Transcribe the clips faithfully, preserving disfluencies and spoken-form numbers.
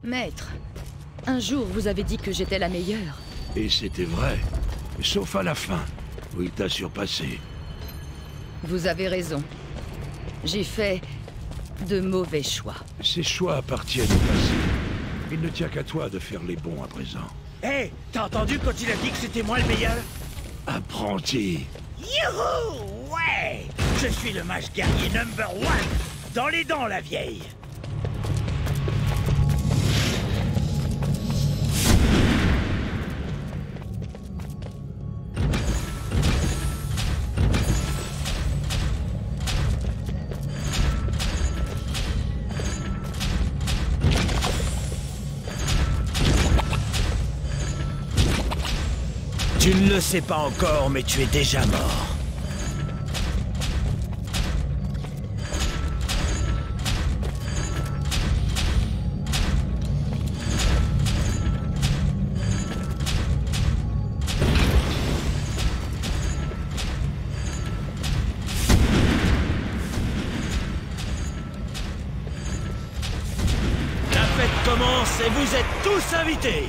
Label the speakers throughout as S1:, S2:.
S1: Maître, un jour vous avez dit que j'étais la meilleure.
S2: Et c'était vrai. Sauf à la fin, où il t'a surpassé.
S1: Vous avez raison. J'ai fait de mauvais choix.
S2: Ces choix appartiennent au passé. Il ne tient qu'à toi de faire les bons à présent.
S3: Hé, hey, t'as entendu quand il a dit que c'était moi le meilleur?
S2: Apprenti.
S3: Youhou! Ouais! Je suis le mage guerrier number one! Dans les dents, la vieille! Tu ne le sais pas encore, mais tu es déjà mort. La fête commence et vous êtes tous invités.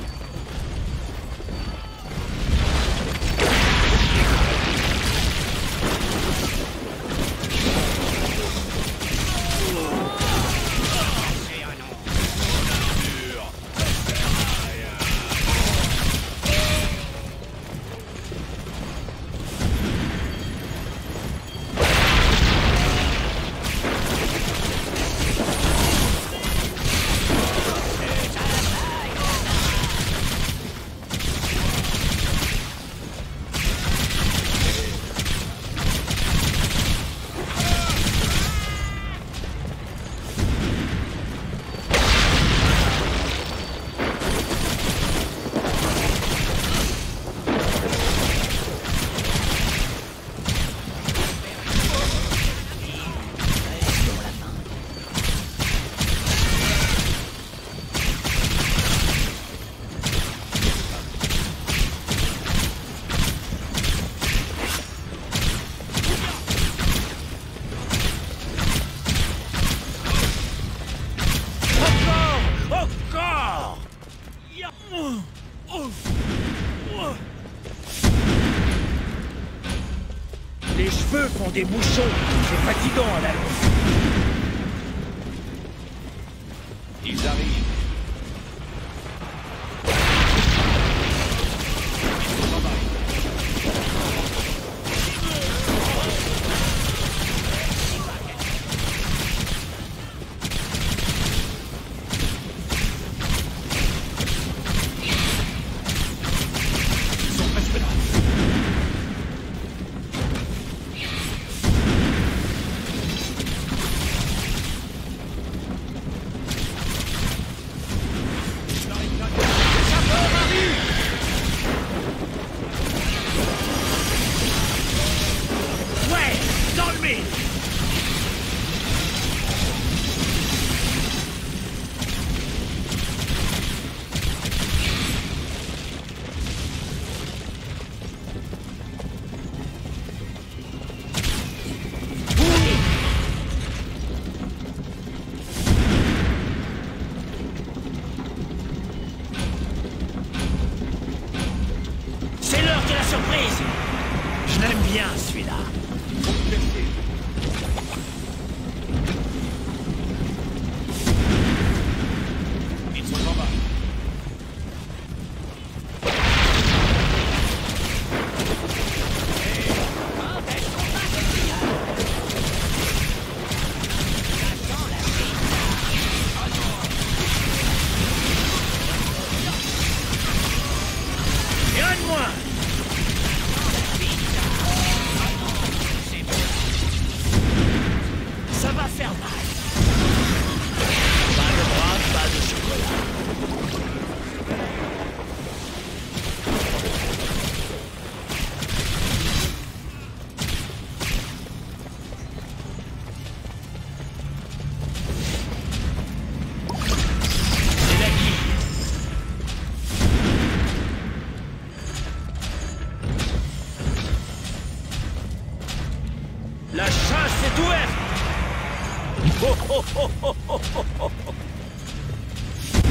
S3: Les cheveux font des bouchons, c'est fatigant à la longue.
S4: Ils arrivent.
S3: Surprise! Je l'aime bien, celui-là.
S4: Ils sont en bas.
S3: Et un de moins! Ça va faire mal. Pas de bras, pas de chocolat. C'est la guille. La chasse est ouverte. Oh, oh, oh, oh, oh, oh, oh.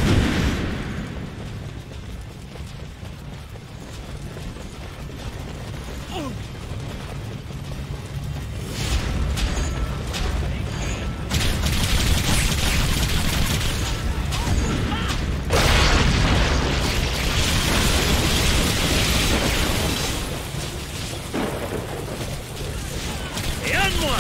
S3: Et un de moins.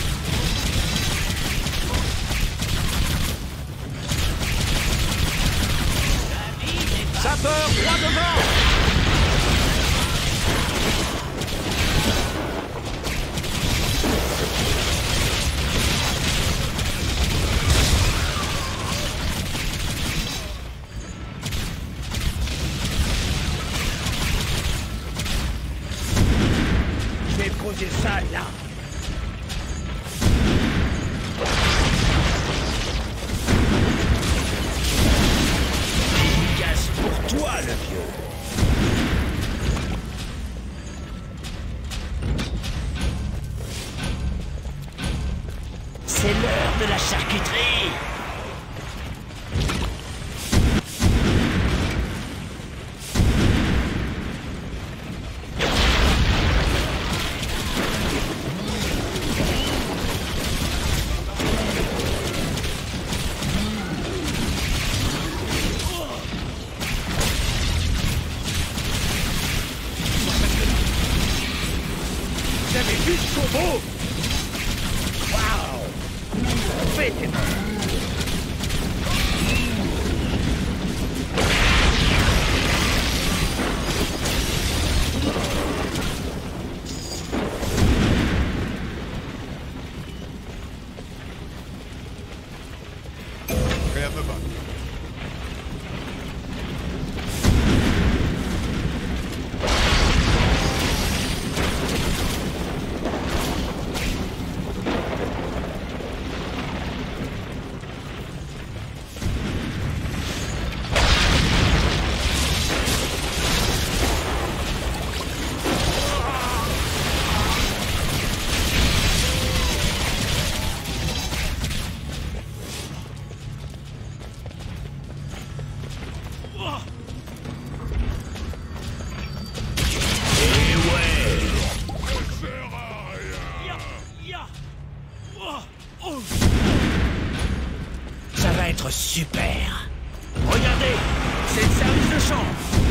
S4: Sapeur, droit devant!
S3: Je vais poser ça là. Efficace pour toi, le vieux. C'est l'heure de la charcuterie. Vous avez vu ce combo? Waouh! Fais tes mains!
S4: Prêt à me battre.
S3: Ça va être super. Regardez, c'est le service de chambre.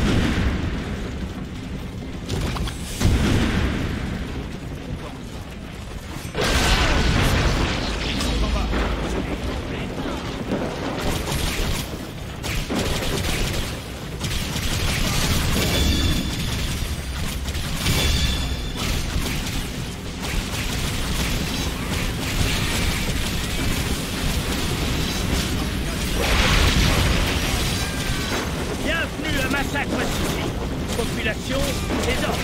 S3: Bienvenue à Massacre City. Population, les ordres.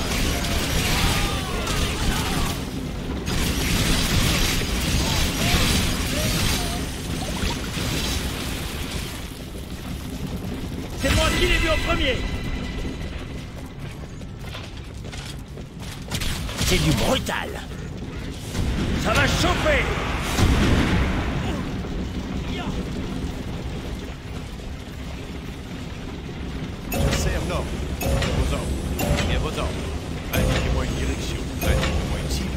S3: C'est moi qui l'ai vu en premier. C'est du brutal. Ça va chauffer.
S4: Serre nord. Vos ordres. Bien vos ordres. Indiquez-moi une direction. Indiquez-moi une cible.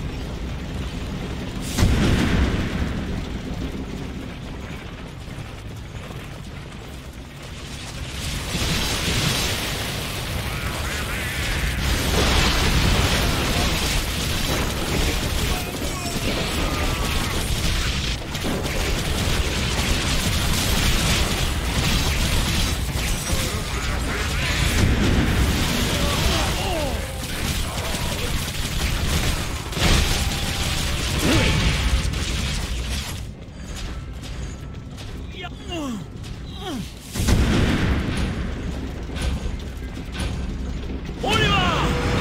S3: On y va!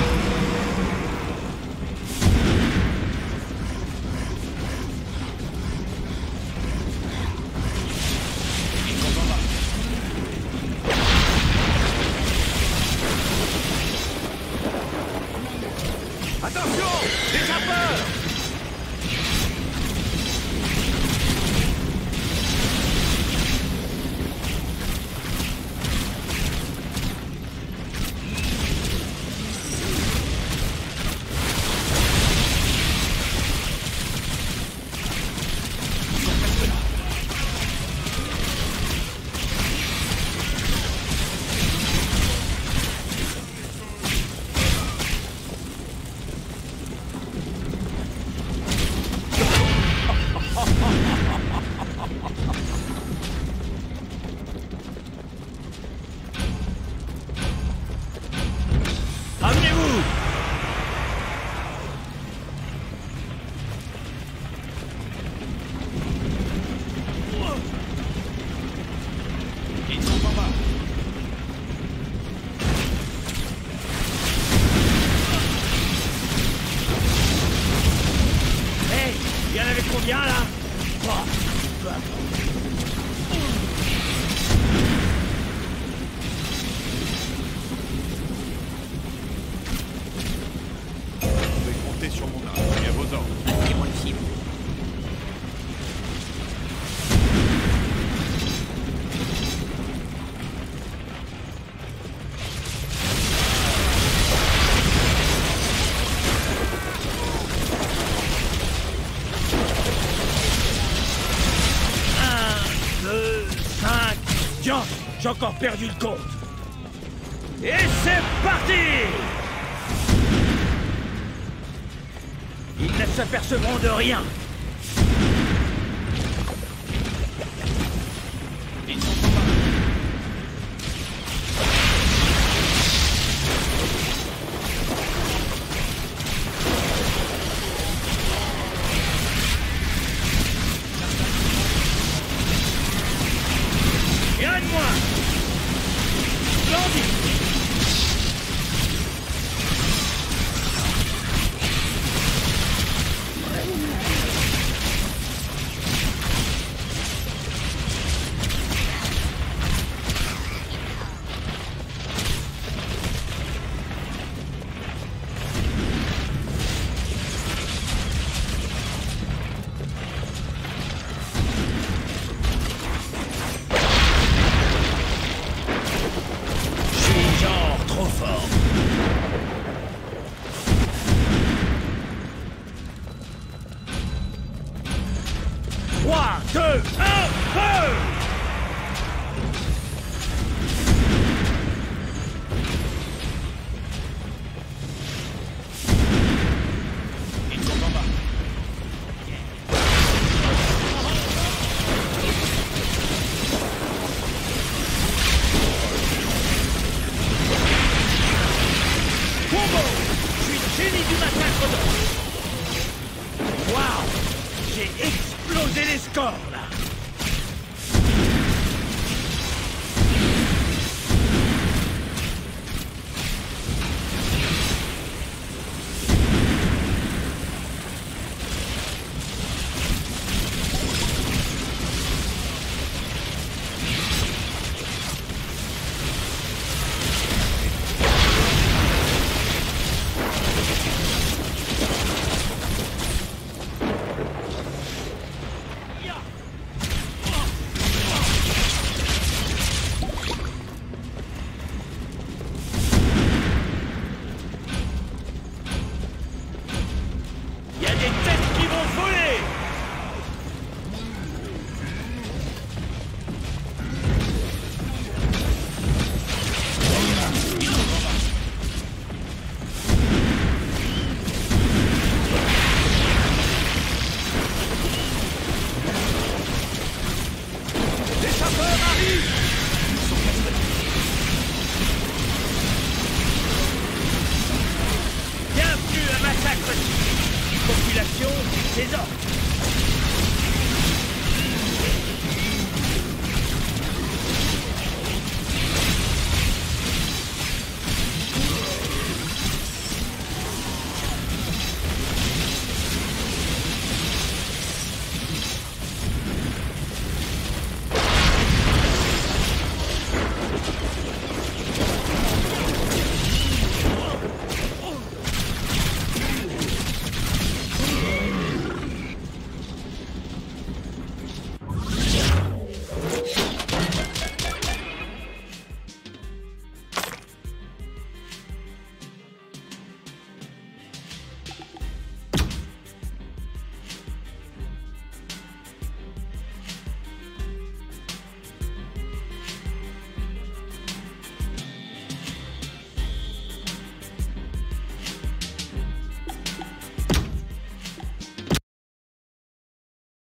S4: Attention! Des sapeurs!
S3: bien là? Oh, peu importe.
S4: Vous pouvez compter sur mon âme et à vos ordres.
S3: Indiquez-moi le cible. J'ai encore perdu le compte. Et c'est parti! Ils ne s'apercevront de rien.
S4: Ils sont en bas.
S3: Viens de moi! Splendide! trois, deux, un, feu!
S4: Ils sont en bas.
S3: Combo! Je suis le génie du massacre d'or! Waouh! J'ai explosé les scores, là! Il y a des têtes qui vont voler! Les sapeurs arrivent! Bienvenue à Massacre City. Population, ses ordres.